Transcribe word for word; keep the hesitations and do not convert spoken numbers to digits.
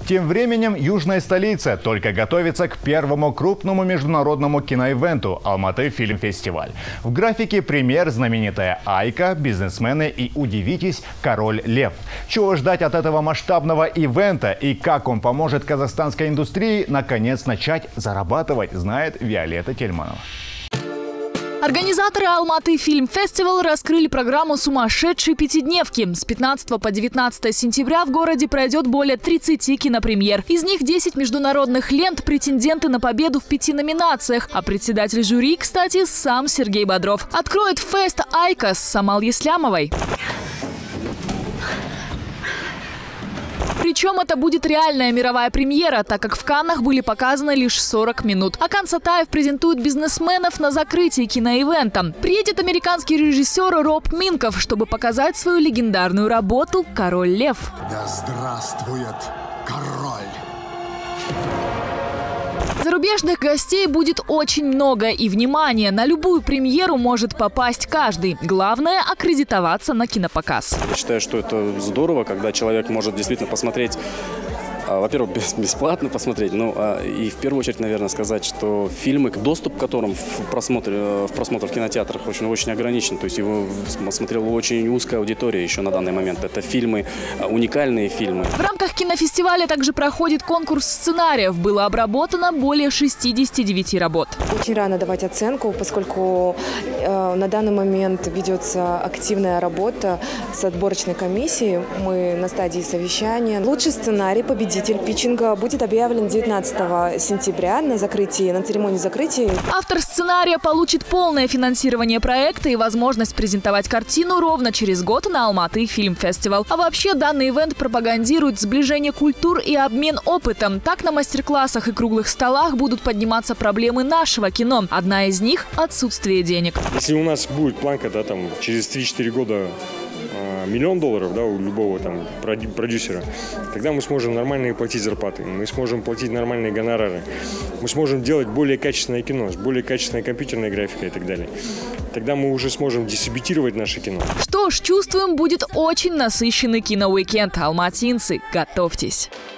Тем временем южная столица только готовится к первому крупному международному киноивенту «Алматы Фильм Фестиваль». В графике премьер знаменитая «Айка», «Бизнесмены» и, удивитесь, «Король Лев». Чего ждать от этого масштабного ивента и как он поможет казахстанской индустрии наконец начать зарабатывать, знает Виолетта Тельманова. Организаторы Алматы Фильм Фестиваль раскрыли программу сумасшедшей пятидневки. С пятнадцатого по девятнадцатое сентября в городе пройдет более тридцати кинопремьер. Из них десять международных лент, претенденты на победу в пяти номинациях. А председатель жюри, кстати, сам Сергей Бодров. Откроет фест «Айка» с Самал Еслямовой. Причем это будет реальная мировая премьера, так как в Каннах были показаны лишь сорок минут. Акан Сатаев презентует «Бизнесменов» на закрытии киноивента. Приедет американский режиссер Роб Минков, чтобы показать свою легендарную работу «Король Лев». Да здравствует король! Зарубежных гостей будет очень много, и, внимание, на любую премьеру может попасть каждый. Главное – аккредитоваться на кинопоказ. Я считаю, что это здорово, когда человек может действительно посмотреть, во-первых, бесплатно посмотреть, ну и в первую очередь, наверное, сказать, что фильмы, доступ к которым в просмотре, в просмотр в кинотеатрах очень, очень ограничен. То есть его смотрела очень узкая аудитория еще на данный момент. Это фильмы, уникальные фильмы. В рамках кинофестиваля также проходит конкурс сценариев. Было обработано более шестидесяти девяти работ. Очень рано давать оценку, поскольку э, на данный момент ведется активная работа с отборочной комиссией. Мы на стадии совещания. Лучший сценарий победитель. Победитель питчинга будет объявлен девятнадцатого сентября на закрытии, на церемонии закрытия. Автор сценария получит полное финансирование проекта и возможность презентовать картину ровно через год на Алматы Фильм Фестиваль. А вообще данный ивент пропагандирует сближение культур и обмен опытом. Так на мастер-классах и круглых столах будут подниматься проблемы нашего кино. Одна из них – отсутствие денег. Если у нас будет планка, да, там через три-четыре года миллион долларов, да, у любого там продюсера, тогда мы сможем нормально платить зарплаты, мы сможем платить нормальные гонорары, мы сможем делать более качественное кино, с более качественной компьютерной графикой и так далее. Тогда мы уже сможем дистрибьютировать наше кино. Что ж, чувствуем, будет очень насыщенный киноуикенд. Алматинцы, готовьтесь!